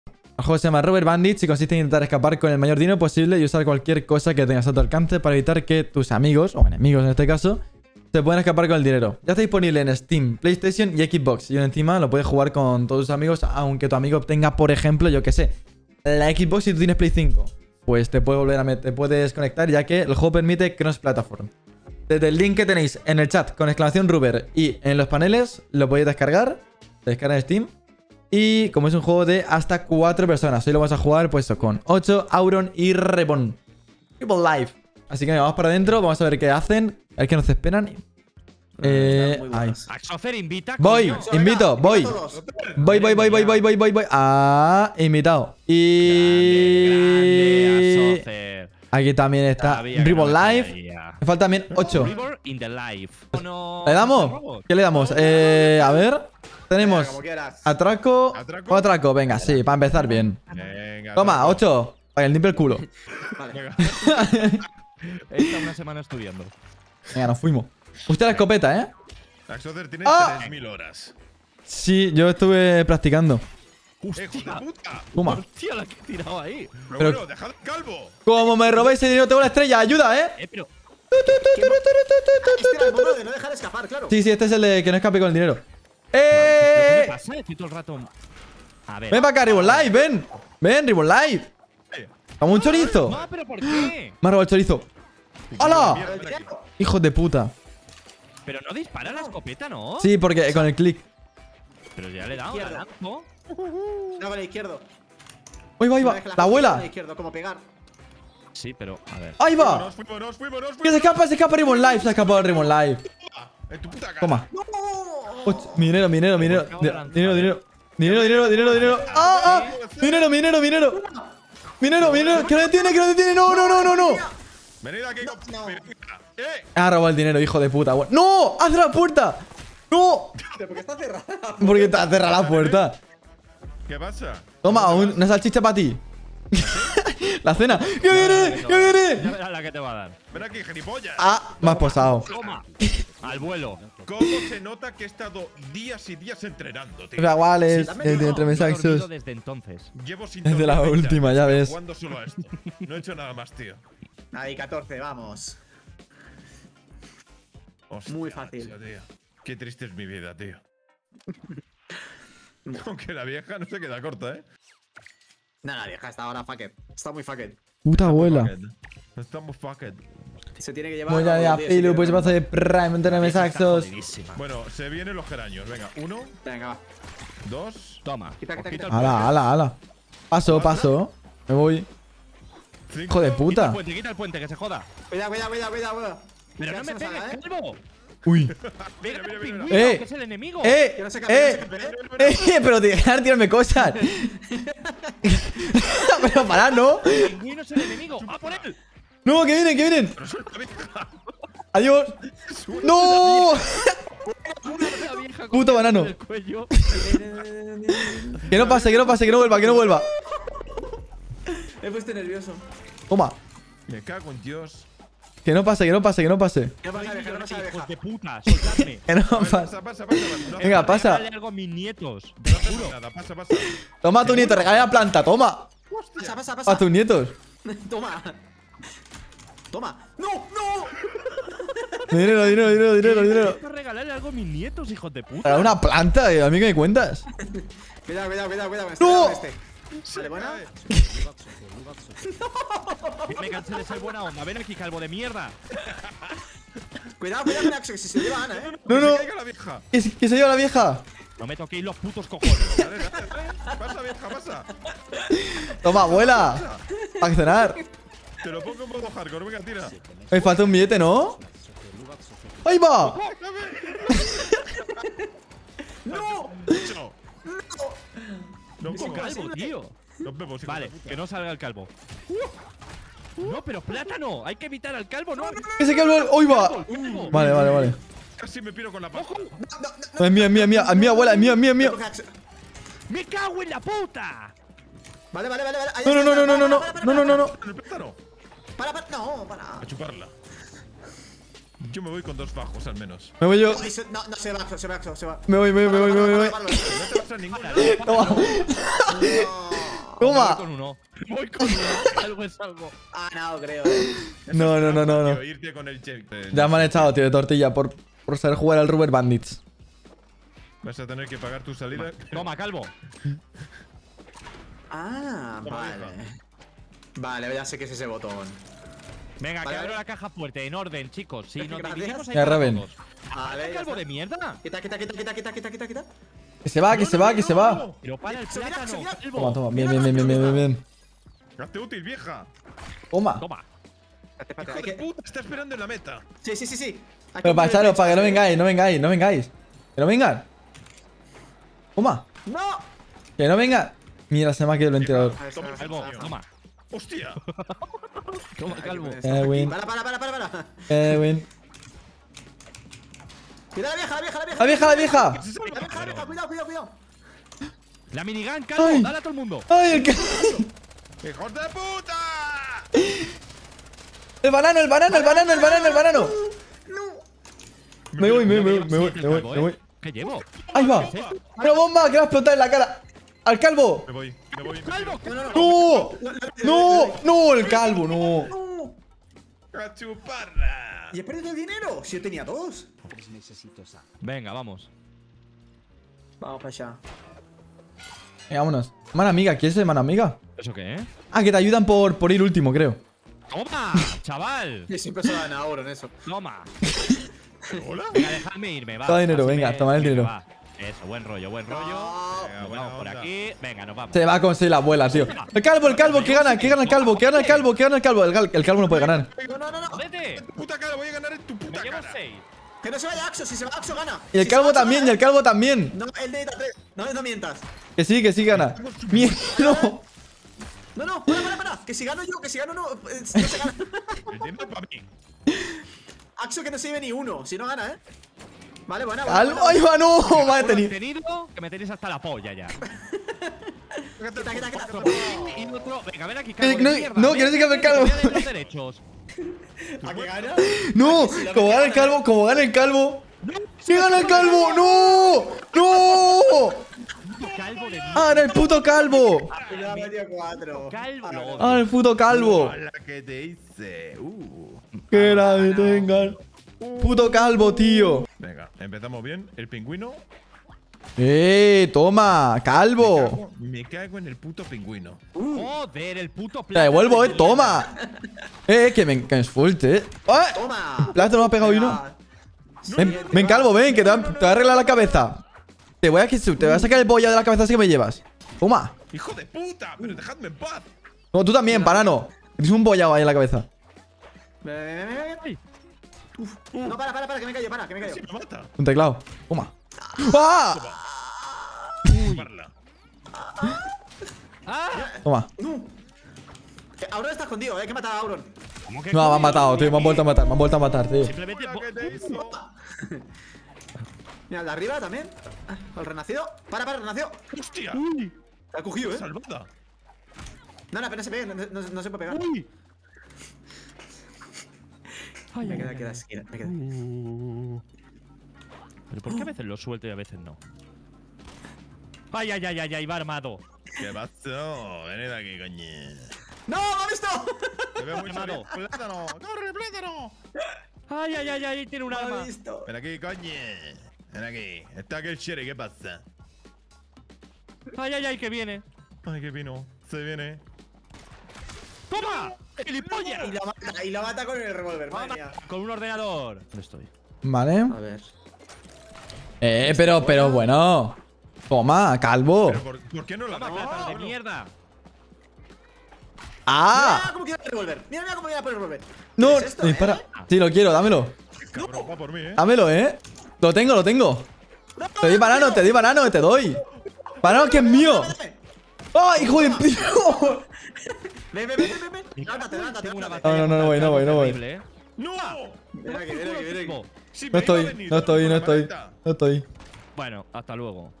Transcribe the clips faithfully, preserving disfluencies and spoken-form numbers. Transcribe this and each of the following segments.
El juego se llama Rubber Bandits y consiste en intentar escapar con el mayor dinero posible y usar cualquier cosa que tengas a tu alcance para evitar que tus amigos, o enemigos en este caso, se puedan escapar con el dinero. Ya está disponible en Steam, PlayStation y Xbox. Y encima lo puedes jugar con todos tus amigos, aunque tu amigo tenga, por ejemplo, yo que sé, la Xbox y tú tienes Play cinco. Pues te puedes volver a meter, te puedes conectar, ya que el juego permite cross-platform. Desde el link que tenéis en el chat con exclamación Rubber y en los paneles, lo podéis descargar. Se descarga en Steam. Y como es un juego de hasta cuatro personas, hoy lo vamos a jugar pues con ocho, Auron y Repon. Triple Life. Así que vamos para adentro, vamos a ver qué hacen, a ver qué nos esperan. Eh, ahí. Axofer invita. Voy, coño. invito, voy. Voy, voy, voy, voy, voy, voy, voy, voy. Ah, invitado. Y... Grande, grande, aquí también está Sabía que Ribbon no me Life. fallaría. Me faltan también ocho. River in the life. No, ¿Le damos? ¿Qué le damos? Eh, a ver. Tenemos Como quieras. atraco. ¿Atraco? O atraco, venga, sí, para empezar bien. Venga, Toma, atraco. ocho. Para que limpie el culo. Venga. He estado una semana estudiando. Venga, nos fuimos. Usted la escopeta, ¿eh? Axocer tiene ¡Ah! tres mil horas. Sí, yo estuve practicando. ¡Eh, hijo de puta! Toma. Hostia, la que he tirado ahí. Pero, Pero- bueno, dejad el calvo. Como me robéis ese dinero, tengo la estrella. ¡Ayuda, eh! Eh, pero. Este era el modo de no dejar escapar, claro. Sí, sí, este es el de que no escape con el dinero. ¿Pero qué me ¡Eh! pasa? Estoy todo el rato. A ver. Ven para acá, Ribbon Life, ven. Ven, Ribbon Life. Como un chorizo. No, pero ¿por qué? Me ha robado el chorizo. ¡Hala! Mierda, ven aquí. Hijos de puta. Pero no dispara la escopeta, ¿no? Sí, porque con el clic. Pero ya le he dado, la Izquierda. lanzo. No, con el izquierdo. ¡Ahí va, ahí va! Deja ¡La con abuela! el izquierdo, como pegar. Sí, pero a ver. ¡Ahí va! Nos fuimos, nos fuimos, nos ¡Que se fuimos. escapa, se escapa Ribbon Life! Se ha escapado el Ribbon Life. En tu puta cara. Toma. ¡No! Ocho, mi dinero, mi dinero, mi dinero. Me acabo de lanzar. Dinero, dinero. Dinero, dinero, dinero, dinero. ¡Ah, ah! Dinero, mi dinero, mi dinero. Mi dinero, mi dinero. Que no detiene, que no detiene. No, no, no, no, no. Venid aquí. No. Venid. ¡Eh! Ha robado el dinero, hijo de puta. ¡No! ¡Abre la puerta! ¡No! ¿Por qué está cerrada? Porque te ha cerrado la puerta. ¿Qué pasa? Toma, un- una salchicha para ti. La cena. ¡Que viene! ¡Que viene! Ya verás la que te va a dar. Ven aquí, gilipollas. Ah, me has posado. Toma. Al vuelo. ¿Cómo se nota que he estado días y días entrenando, tío? Raguales, Sí, de, de entre No, no he dormido mensajes. desde entonces. Llevo sin Desde la dormir veinte última, años, ya tío, ves. jugando solo a esto. No he hecho nada más, tío. Ahí, catorce, vamos. Hostia, Muy fácil. macho, tío. Qué triste es mi vida, tío. Aunque la vieja no se queda corta, ¿eh? No, la vieja está ahora fucked. Está muy fucked. Puta abuela. Fucked. Estamos fucked. Se tiene que llevar. Voy a ir a los diez, si Pilu, quiere pues ganar. paso de Prime, entre mensajes. Bueno, se vienen los geranios. Venga, uno, Venga, va. dos, Toma. Quita, quita, Ojito quita. al Ala, ala, ala. Paso, paso. Me voy. cinco. Hijo de Quita el puta. puente, quita el puente, que se joda. Cuidado, cuidado, cuidado, cuidado, cuidado. Pero Que no me se nos haga, pegues, ¿eh? calvo. Uy. Pega mira, al mira, pingüino, Eh. que es el enemigo. ¡Eh! Que no se escape, ¡Eh! que no se escape. ¡Eh! Pero dejar de tirarme cosas. Pero para, ¿no? El pingüino es el enemigo. ¡Ah, por él! No, que vienen, que vienen. Pero suelta, vieja. Adiós. ¡No! La vieja con Puto el banano. del cuello. Que no pase, que no pase, que no vuelva, que no vuelva. Me he puesto nervioso. Toma. Me cago en Dios. Que no pase, que no pase, que no pase. ¿Qué pasa, vieja? ¿Qué pasa, Hijos vieja? de puta, soltadme. Que no A ver, pase. pasa, pasa, pasa. No Venga, hace pasa. Dale algo a mis nietos. No hacemos nada, pasa, pasa. Toma a tu nieto, regala la planta, toma. Pasa, pasa, pasa. A tus nietos. Toma. Toma. ¡No, no! Dinero, dinero, dinero, dinero, dinero. Para regalarle algo a mis nietos, hijos de puta. Para una planta, eh, a mí que me cuentas. Cuidado, cuidado, cuidado, cuidado. me ¡No! estoy dando este. Vale, buena. Me cansé de ser buena onda. Ven aquí, calvo de mierda. Cuidado, cuidado con Axo, que si se lleva a Ana, eh. No, Que no. se caiga la vieja. Que, se- que se lleva la vieja. No me toquéis los putos cojones. Dale, dale, dale. Pasa, vieja, pasa. Toma, abuela. Para cenar. Te lo pongo en modo hardcore. Venga, tira. Me falta un billete, ¿no? ¡Ahí va! ¡No! ¡No! ¡No! Es un calvo, tío. Nos vemos, hijo Vale, de puta. que no salga el calvo. No, pero plátano. Hay que evitar al calvo, ¿no? Que se calma. ¡Ahí va! Calvo. Vale, vale, vale. Casi me piro con la pasta. No, es mía, es mía, es mía. Es mía, abuela, es mía, es mía, es mía. Coge Axo. ¡Me cago en la puta! Vale, vale, vale, vale. Ahí No, no, está, no, no, no, no, para, para, no, no, no, no. ¿En el plátano? Para, para, no, para. A chuparla. Yo me voy con dos bajos al menos. Me voy yo. Ay, se- No, no, se va Axo, se va Axo, se va. Me voy, me voy, me voy, me voy, me voy. Para, para, para, No te vas a ninguna. Toma. para, para. No. Toma. Voy con uno. Voy con uno. Algo es algo. Ah, no, creo. eh. No, no, no, no, no. Tío, irte con el check. eh, Ya me han echado, tío, de tortilla por, por saber jugar al Rubber Bandits. Vas a tener que pagar tu salida. Toma, calvo. Ah, Toma, vale. Vale, ya sé que es ese botón. Venga, Vale, que abro vale. la caja fuerte, en orden, chicos. Si nos Gracias. dividimos ahí Ya, para Raven. todos. Vale, ¿Qué ya calvo está. de mierda? Quita, quita, quita, quita, quita, quita, quita, quita. Que se va, que se va, que se va. Pero para el Se mira, se plátano, mira. calvo. Toma, toma. Bien, bien, bien, bien, bien, bien, bien. Hazte útil, vieja. Toma. Toma. Espérate, espérate, Hijo hay de que- puta, está esperando en la meta. Sí, sí, sí, sí. Hay Pero para poner echaros, para que no flechas, vengáis, no vengáis, no vengáis. Que no vengan. Toma. ¿eh? ¡No! Que no vengan. Mira, se me ha quedado el ventilador. A ver, Toma, a ver, Calvo, a ver. toma. ¡Hostia! Toma, Hay que calvo. poner esto Eh, aquí. win. Para, para, para, para, para. Edwin. Cuidado, la vieja, la vieja, la vieja. ¡La vieja, la vieja! La vieja, la vieja, cuidado, cuidado, cuidado. La minigun, calvo. Ay. Dale a todo el mundo. ¡Ay, el, ca- ¡Hijos de puta! el banano, el banano, el banano, el banano, el banano! No. Me voy, me voy, me Lleva voy, me voy, siete me voy, el calvo, me voy. ¿eh? ¿Qué llevo? ¡Ahí va! ¡Una bomba que va a explotar en la cara! ¡Al calvo! Me voy, me voy. ¡Calvo! No, no, no. ¡No! ¡No! ¡No! ¡El calvo, no! No. ¡A chuparla! ¿Y he perdido el dinero? Si yo tenía dos. Venga, vamos. Vamos para allá. Venga, vámonos. Mano amiga, ¿quieres ser mano amiga? ¿Eso qué, eh? Ah, que te ayudan por, por ir último, creo. ¡Toma! ¡Chaval! Y siempre se dan a oro en eso. ¡Toma! ¿Hola? Venga, dejadme irme, va. Toma dinero, Así venga, me- toma el venga, dinero. va. Eso, buen rollo, buen rollo. No. Venga, Nos buena vamos por onda. aquí. Venga, nos vamos. Se va a conseguir la abuela, tío. El calvo, el calvo, ¿qué gana? ¿Qué gana el calvo? ¿Qué gana el calvo? ¿Qué gana el calvo? El, gal- el calvo no puede ganar. No, no, no, no. ¡Vete! Puta cara, voy a ganar en tu Me puta llevo cara. seis. Que no se vaya Axo. Si se va Axo, gana. Y el Si se calvo va Axo, también, y gana, el calvo también. No, él necesita tres. No, no mientas. Que sí, que sí gana. Mierda, no. No, no, para, para, para. Que si gano yo, que si gano no. eh, No se gana. El dinero para mí. Axo que no se lleve ni uno. Si no gana, ¿eh? Vale, buena, buena. Calvo, buena. ahí va, no. Me ha Uno detenido. tenido, que me tenéis hasta la polla ya. Quita, quita, quita. Y otro. Venga, ven aquí, Eh, calvo. de no, mierda. no, Ven, que no se ven, cabe el ven, que te calvo. voy a dar los derechos. ¿A qué gana? No, como gana el calvo, como gana el calvo. ¡Sí gana el calvo! ¡No! ¡No! Calvo de mierda. ¡Ah, era el puto calvo! Ya me dio cuatro. Calvo. lo odio. ¡Ah, el puto calvo! La que te hice. Uh. ¡Que la detengan! ¡Puto calvo, tío! Venga, empezamos bien. El pingüino. ¡Eh! ¡Toma! Me ¡Calvo! cago, me cago en el puto pingüino. Joder, el puto Te la devuelvo, eh. ¡Toma! Eh, que me, que me esfulte, eh. ¡Ah! Toma. Plata no me ha pegado uno. Venga. Ven, ven, calvo, ven, que te va, te va a arreglar la cabeza. Te voy a, te voy a sacar el bolla de la cabeza así que me llevas. Toma. ¡Hijo de puta! Pero dejadme en paz. No, tú también, banano. Tienes un bollado ahí en la cabeza. Ven, ven, ven, ven, ven. Ay. Uf. No, para, para, para, que me callo, para, que me callo. Si me mata. Un teclado. Toma. ¡Ah! Chuparla. ¡Ah! Toma. No. Eh, Auron está escondido, eh. Hay que matar a Auron. ¿Cómo que No, me han coño? matado, tío. Me han vuelto a matar. Me han vuelto a matar, tío. Simplemente. La que te hizo. Mira, el de arriba también. Ah, el renacido. Para, para, renacido. ¡Hostia! Te ha cogido, eh. ¡Salvada! No, no, apenas se pegue. No, no- no se puede pegar. ¡Uy! Ay, Me ay, queda, ay, queda ay. esquina. Me queda. ¿Pero por qué a veces lo suelto y a veces no? ¡Ay, ay, ay, ay, ay! Va armado. ¿Qué pasó? Venid aquí, coño. ¡No! ¡Me ha visto! Te veo mucho Llamado. bien. ¡Plátano! ¡Corre, plátano! ¡Ay, ay, ay, ay! Tiene un ¡Me ha arma. visto! Ven aquí, coño. Ven aquí. Está aquí el Sherry, ¿qué pasa? ¡Ay, ay, ay! Que viene. Ay, qué vino. Se viene. ¡Toma! ¡Gilipollas! Y lo mata, y lo mata con el revólver, madre mía. Con un ordenador. ¿Dónde estoy? Vale. A ver. Eh, pero, pero bueno. Toma, calvo. ¿Pero por, por qué no la ¡Toma, da? plátano de Bueno. mierda! Mira ¡Ah! cómo quiere el revólver. Mira, mira cómo quiere el revólver. No, ¿Qué es esto, dispara. eh? Sí, lo quiero, dámelo. Cabrón, va por mí, ¿eh? Dámelo, eh. Lo tengo, lo tengo. No, Te doy banano, te doy banano, te doy. Banano que es mío. ¡Ay, hijo de tío! Ven, ven, ven, ven, ven. Levántate, levántate, Tengo una levántate. batalla No, no, no voy, no voy, no voy. terrible, ¿eh? ¡No! Ven aquí, ven aquí, ven aquí. Si No me iba estoy, a venir no estoy, con no la estoy. maleta. No estoy. Bueno, hasta luego.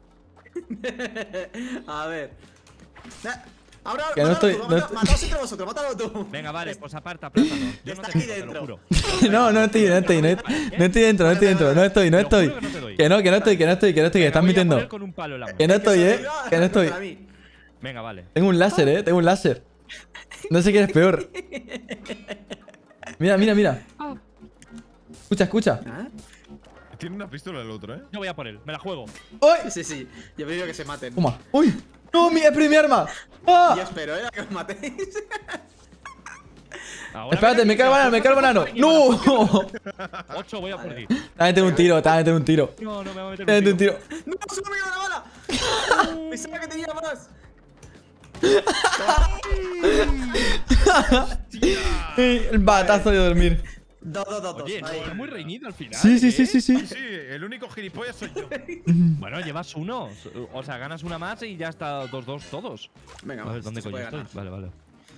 A ver. Na- Ahora, Que no mátalo estoy- tú, no mátalo- estoy- Mataos entre vosotros, mátalo tú. Venga, vale, pues aparta, plátano. Yo no Está te aquí dejo, te lo dentro. juro. No, no estoy, no estoy, no estoy, no estoy dentro, no estoy dentro, no estoy, no Te lo estoy. juro que no te doy. Que no, que no estoy, que no estoy, que no estoy, que Te estás voy a mintiendo. poner con un palo en la mano. Que no estoy, eh. Que no estoy. Para mí. Venga, vale. Tengo un láser, eh. Tengo un láser. No sé quién es peor. Mira, mira, mira. Escucha, escucha. ¿Ah? Tiene una pistola el otro, ¿eh? Yo voy a por él, me la juego. ¡Uy! Sí, sí. Yo prefiero que se maten. Toma. ¡Uy! ¡No! ¡Mi, es mi arma! ¡Ah! Yo espero, ¿eh? A que os matéis. Ahora Espérate, me cae el banano, me cae el banano. ¡No! Ocho, voy a por ti. También tengo un tiro, también tengo un tiro. No, no me va a meter También tengo un un tiro. tiro. ¡No! ¡Solo me queda una bala! Pensaba que tenía más. Ey, el batazo de dormir. Dos, dos, dos, dos. Oye, no, Ahí. está muy reñido al final. Sí, sí, ¿eh? sí, sí, sí. Sí, el único gilipollas soy yo. Bueno, llevas uno. O sea, ganas una más y ya está dos dos todos. Venga, A ver, esto ¿dónde se coño puede estoy? ganar. Vale, vale.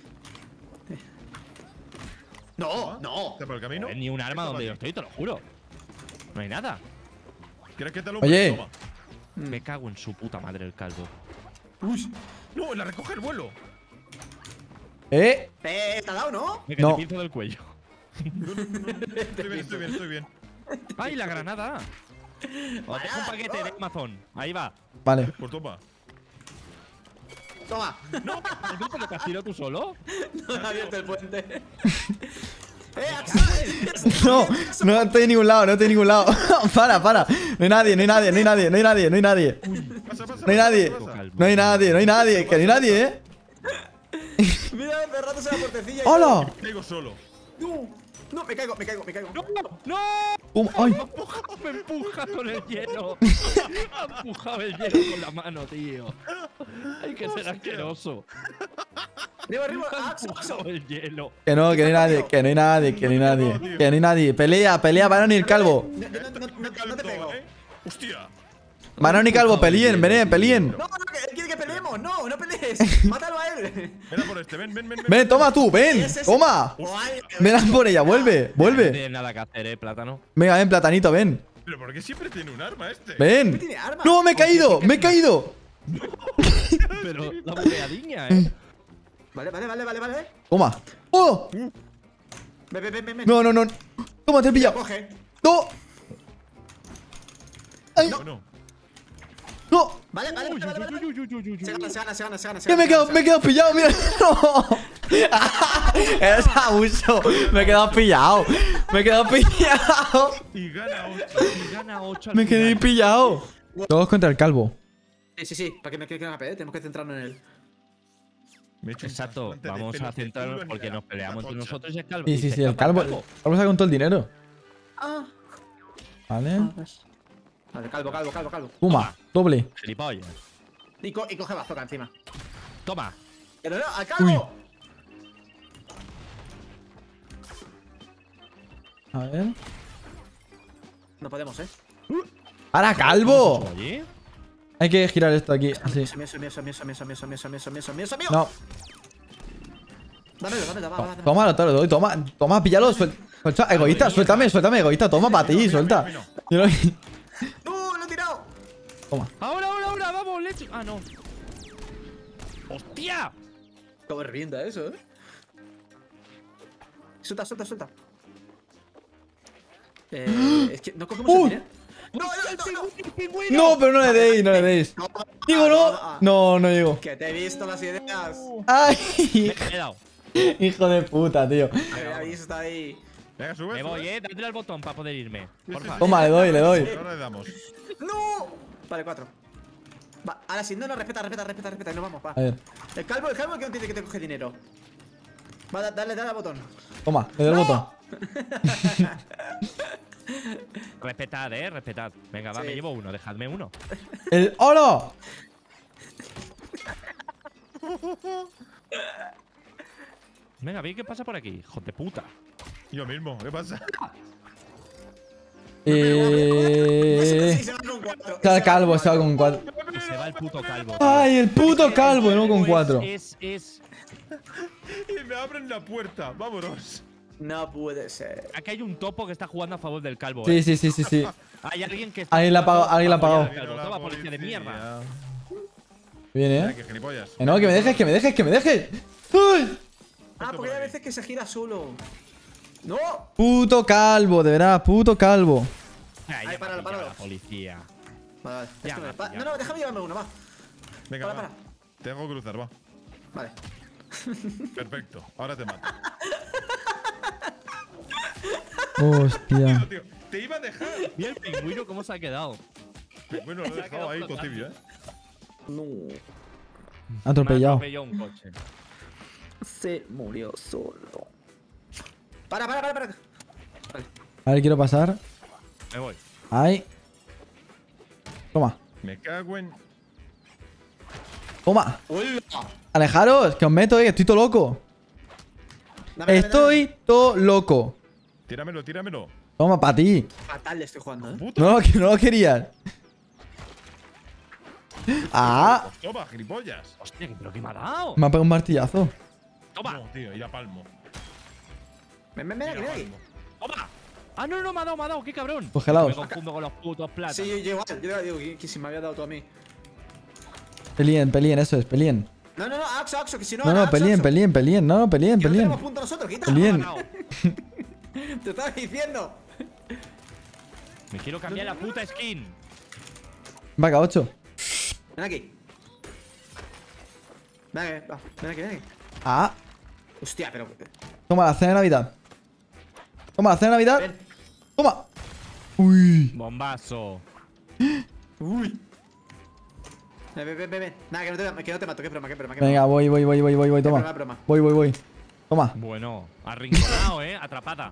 No, no. ¿Está por el camino? No hay ni un arma Esto donde para yo ti. estoy, te lo juro. No hay nada. ¿Quieres que te lo Oye. Toma. Me cago en su puta madre el calvo. Uy. No, la recoge el vuelo. ¿Eh? Eh, ¿te ha dado, no? Me que No. te pinzo del cuello. Estoy bien, estoy bien, estoy bien. ¡Ay, la granada! Os dejo un paquete de Amazon. Ahí va. Vale. Pues toma. Toma. No, ¿pero te has tirado tú solo? No ha abierto el puente. ¡Eh, Axel! No, no estoy en ningún lado, no estoy en ningún lado. Para, para. No hay nadie, no hay nadie, no hay nadie, no hay nadie, no hay nadie. Pasa, pasa, No hay pasa, nadie. pasa. No hay nadie, no hay nadie. Que no hay nadie, ¿eh? Mira, cerrándose la puertecilla. y- ¡Hola! Caigo solo. No, no, me caigo, me caigo, me caigo. ¡No! ¡No! Um, ¡Ay! Me empuja con el hielo. Me ha empujado el hielo con la mano, tío. Hay que ser asqueroso. Arriba, arriba, Me ha Axel, empujado Axel. el hielo. Que no, que no hay nadie, que no hay nadie, que no hay nadie. Que no hay nadie. Pelea, pelea, Banano y el calvo. No, no, no, no, no, no te pego. ¿eh? Hostia. Banano y calvo, peleen, ven, peleen. No, no, que él quiere que peleemos. No, no pelees. Mátalo a él. Ven a por este, ven, ven, ven. Ven, toma tú, ven. Ese es- Toma. Guay. Ven a por ella, vuelve, No vuelve. tiene nada que hacer, eh, plátano. Venga, ven, platanito, ven. Pero ¿por qué siempre tiene un arma este? Ven. tiene arma. No, me he caído, me he caído. Pero la bugueadiña, eh. Vale, vale, vale, vale, vale. Toma. ¡Oh! Ven, ven, ven, ven. ven. No, no, no. Toma, te he pillado. Coge. No. Ay, Bueno, no. Vale, vale, Uy, vale, vale. uy, uy, uy, uy, uy, Se uy. gana, se gana, se gana, se gana. se Que gana, me he quedado, se me he gana. quedado pillado, mira. No. Es abuso. Me he quedado pillado. Me he quedado pillado. y gana ocho. Y gana ocho al Me quedé final. pillado. Todos contra el calvo. Sí, sí, sí. Para que no quede una pelea, tenemos que centrarnos en él. Me he hecho un Exacto, trasplante de vamos pelo a centrarnos en porque la- nos peleamos la entre tocha. nosotros y el calvo. Sí, Y sí, se sí, el escapa calvo. El calvo saca con todo el dinero. Ah. Vale. Vale, calvo, calvo, calvo, calvo. Toma, doble. Gilipollas. Y, co y coge bazooka encima. Toma. Pero no, al calvo. A ver. No podemos, eh. ¡Para, calvo! Oye. Hay que girar esto aquí, así. Eso mío, eso mío, eso mío, eso mío, eso mío, eso mío, eso mío, eso mío, eso mío, eso mío. No. Dámelo, dámelo, va, va, va. Toma, te lo doy, toma. Toma, píllalo. Suelta. Suelta, egoísta, suéltame, suéltame, egoísta. Toma para ti, suelta. Yo lo- ¡No, lo he tirado! Toma. Ahora, ahora, ahora, vamos, leche. Ah, no. ¡Hostia! Cómo revienta eso, eh. Suelta, suelta, suelta. Eh, es que no cogemos Uh. el dinero. No, no, no, no. ¡El pingüino! No, pero no le deis, no le deis. No, Digo, ah, no. ah. No, no llego. Que te he visto las ideas. Ay, Me he dado. hijo de puta, tío. Te he visto ahí. Venga, sube, Me voy, sube. eh. Dale al botón para poder irme. Porfa. Toma, le doy, le doy. Ahora le damos. ¡No! Vale, cuatro. Va, ahora sí, no, no, respeta, respeta, respeta, respeta. Y nos vamos, va. A ver, El calvo, el calvo que no tiene que te coge dinero. Va, da- dale, dale al botón. toma, le doy el botón. Respetad, eh. Respetad. Venga, va, Sí. me llevo uno. Dejadme uno. El. ¡Hola! Venga, ve qué pasa por aquí. Hijo de puta. Yo mismo, ¿qué pasa? Eh. Sí, se va con cuatro. Está el calvo, se va con cuatro. Y se va el puto calvo. tío. Ay, el puto calvo, no con cuatro. Es, es, Y me abren la puerta, vámonos. No puede ser. Aquí hay un topo que está jugando a favor del calvo. Sí, eh. sí, sí, sí, sí. Hay alguien que está. Alguien la ha pagado, alguien la ha pagado. Calvo, Vino la toma, policía de mierda. Viene, Mira, eh. que gilipollas. Que no, que me dejes, que me dejes, que me dejes. ¡Ay! Ah, porque hay veces que se gira solo. ¡No! Puto calvo, de verdad, puto calvo. Ay, Ahí, ya páralo, me ha pillado páralo. la policía. Vale, vale. Ya, Esto me- va, va- ya. No, no, déjame llevarme uno, va. Venga, Para, va. para. Te hago cruzar, va. Vale. Perfecto. Ahora te mato. Hostia. Tío, tío, te iba a dejar. Mira el pingüino cómo se ha quedado. Bueno, lo he Se ha dejado quedado ahí flotando. cotibio, eh. No. Me Atropellado. atropelló un coche. Se murió solo. Para, para, para, para. Vale. A ver, quiero pasar. Me voy. Ahí. Toma. Me cago en. Toma. ¡Hola! Alejaros, que os meto, eh. Estoy todo loco. Dame, dame, Estoy todo loco. Tíramelo, tíramelo. Toma, para ti. dame. Fatal le estoy jugando, eh. Puto. No, que no lo querías. Ah. Pues toma, gilipollas. Hostia, ¿pero qué me ha dado? Me ha pegado un martillazo. Toma, No, tío, ir a palmo. Ven, ven, ven aquí, Ir ven a aquí. palmo. toma. Ah, no, no, me ha dado, me ha dado, qué cabrón. Congelados. Me confundo con los putos platos. Sí, yo, yo igual. Yo digo que, que si me había dado tú a mí. Pelien, pelien, eso es, pelien. No, no, no, Axo, Axo, que si no. No, gana no, Axo, pelien, Axo. pelien, pelien. No, no, pelien, Que no pelien. tenemos punto nosotros, quita. Pelien. Me ha ganado. Te estaba diciendo. Me quiero cambiar la puta skin. Vaca, ocho. Ven aquí. Ven aquí, va. Ven aquí, ven aquí. Ah. Hostia, pero. Toma la cena de Navidad. Toma la cena de Navidad. Ven. Toma. Uy. Bombazo. Uy. Ven, ven, ven, ven, ven. Nada, que no te, que no te mato, que broma, que broma. Que Venga, voy, voy, voy, voy, voy, voy. broma, Toma. broma. Voy, voy, voy. Toma. Bueno, arrinconado, eh. Atrapada.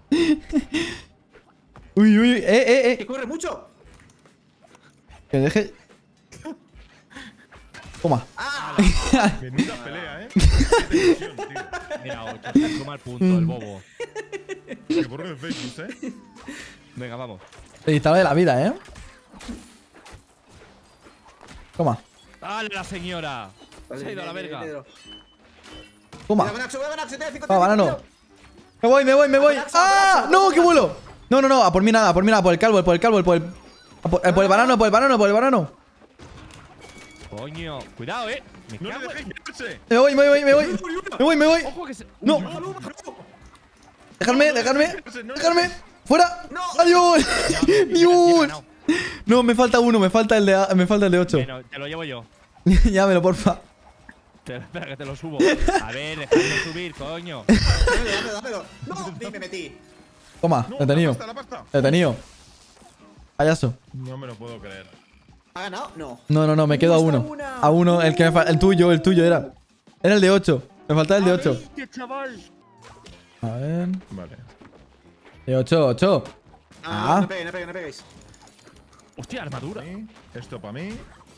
Uy, uy. Eh, eh, Que eh. corre mucho. Que deje. Toma. ¡Ah! Menuda pelea, eh. Qué tensión, tío. Mira, ocho, se toma el punto, el bobo. Que borro de Facebook, eh. Venga, vamos. Editado de la vida, eh. Toma. ¡Dale, la señora! Se ha ido a la verga. Toma. Cuidado con Axo, cuidado con Axo, tiene cinco, Va, tiene banano. cinco, Me voy, me voy, me voy. Abrazo, ¡Ah! abrazo, ¡No! abrazo. ¡Qué vuelo! No, no, no. A por mí nada, a por mí nada. Por el calvo, por el calvo, por el. a por, eh, por el banano, por el banano, por el banano. Coño, cuidado, eh. Me No le cago dejéis en... irse. Me voy, me voy, me voy. Me voy, me voy. Ojo que se... No. Bájalo, bájalo. Dejarme, dejarme. No, Dejarme. ¡Fuera! No. ¡Adiós! Ya he ¡Dios! ganado. No, me falta uno, me falta el de, a- me falta el de ocho. Bueno, te lo llevo yo. Llámelo, porfa. Te, espera que te lo subo. A ver, dejadme subir, coño. Dámelo, dámelo, dámelo. No, sí, me metí. Toma, No, detenido. la pasta, la pasta. Detenido. Payaso. No me lo puedo creer. ¿Ha ganado? No. No, no, no, me quedo a Uh, está uno. una. A uno, el que me fa- el tuyo, el tuyo era. Era el de ocho. Me faltaba el de ocho. ¡Qué chaval! A ver. Vale. De ocho, ocho. Ah, Ah. no peguéis, no peguéis, no peguéis. Hostia, armadura. ¿Sí? Esto para mí. No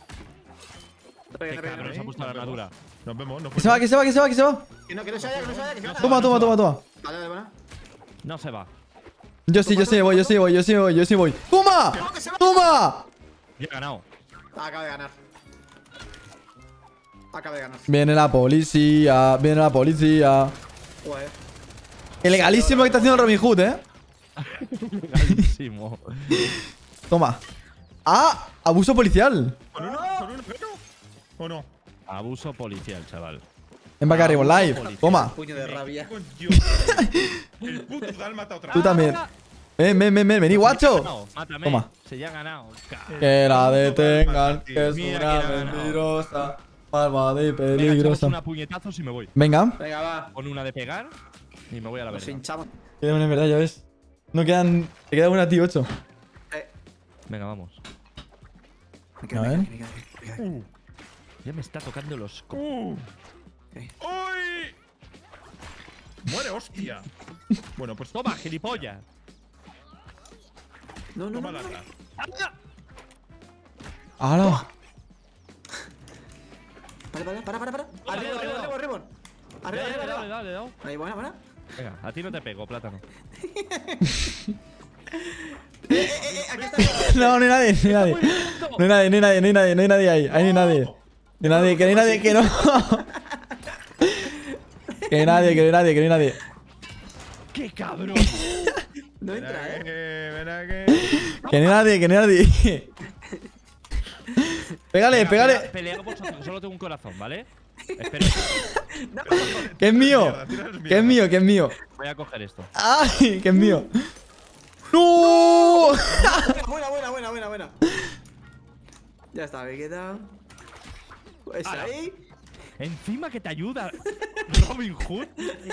Qué peguéis, no peguéis, no cabrón peguéis. se ha puesto la armadura. Nos vemos, nos Que se va, que se va, que se va, que se va. Que no, que no se vaya, que no se vaya, que se vaya. Toma, toma, toma, toma. Vale, vale, vale. No se va. Yo sí, yo sí voy, yo sí voy, yo sí voy, yo sí voy. ¡Toma! que se va. ¡Toma! Ya he ganado. Acaba de ganar. Acaba de ganar. Viene la policía, viene la policía. Joder. Ilegalísimo que está haciendo Robin Hood, ¿eh? Legalísimo. Toma. ¡Ah! Abuso policial. ¿Con uno? ¿Con uno? ¿Con uno? ¿O no? Abuso policial, chaval. En Vaca Ribbon Live. Toma. Puño de rabia. Con Dios. El puto dálmata otra Tú vez. también. Ven, ven, ven, ven, vení, guacho. No, mátame. Toma. Se ya ha ganado. Ca- Que la detengan, que es Mira una quién ha ganado. mentirosa, malvada y Venga, echamos peligrosa. una puñetazos y me voy. Venga. Venga, va. Con una de pegar y me voy a la Nos verga. hinchamos. Queda una en verdad, ya ves. No quedan. Te queda una, tío, ocho. Eh. Venga, vamos. Me quedo, A me ver. quedo, me quedo, me quedo. Uh, Ya me está tocando los... co- uh. Eh. ¡Uy! Muere, hostia. Bueno, pues Toma, gilipollas. No, no, no. toma no. lata. ¡Hala! Vale, vale, para, para, para. Arriba, arriba, arriba, arriba. arriba, arriba. Arriba, Dale, arriba, dale, arriba. dale, dale. Ahí, buena, buena. Venga, a ti no te pego, plátano. Eh, eh, eh, aquí está. No, no hay nadie, no hay nadie. No hay nadie, no hay nadie, no hay nadie, no hay nadie ahí. Ahí no hay nadie. No hay nadie, que no hay nadie, que no. Que no hay nadie, que no hay nadie, que no hay nadie. ¡Qué cabrón! No Ven entra, aquí, eh. ven aquí. Que no hay nadie, que no hay nadie. Pégale, Venga, pégale. pelea- Pelea vosotros, que solo tengo un corazón, ¿vale? Espera, Que es mío. Mierda, tienes mierda. Que es mío, que es mío. voy a coger esto. ¡Ay! Que es mío. ¡No! Buena, buena, buena, buena, buena. Ya está, me queda. Está Ala. ahí. Encima que te ayuda Robin Hood.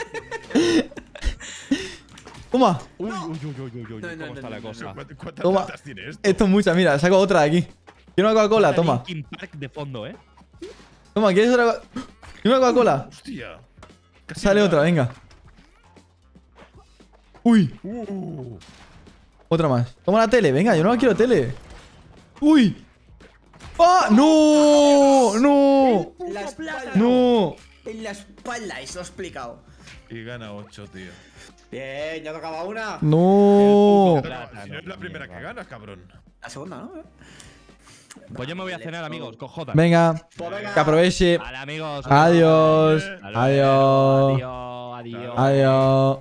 Toma. Uy, uy, uy, uy, uy, uy. No, no, ¿Cómo no, está no, la no, cosa? ¿Cuántas cuántas Toma. latas tiene esto? Esto es mucha, mira, saco otra de aquí. Quiero una Coca-Cola, toma. Linkin Park de fondo, ¿eh? Toma, ¿quieres otra? co- ¿Quieres una Coca-Cola? Hostia. Casi Sale nada. otra, venga. Uy, Uh, otra más. Toma la tele, venga, yo no quiero tele. Uy. ¡Ah! ¡No! ¡No! La espalda. ¡No! En la espalda, eso lo he explicado. y gana ocho, tío. Bien, ya tocaba una. ¡No! El Pero, si no es la primera que ganas, cabrón. La segunda, ¿no? Pues yo me voy a cenar, amigos. Cojotas. Venga, Pues venga. que aproveche. Vale, amigos. Adiós. Hasta luego. Adiós. Adiós. Adiós. Adiós.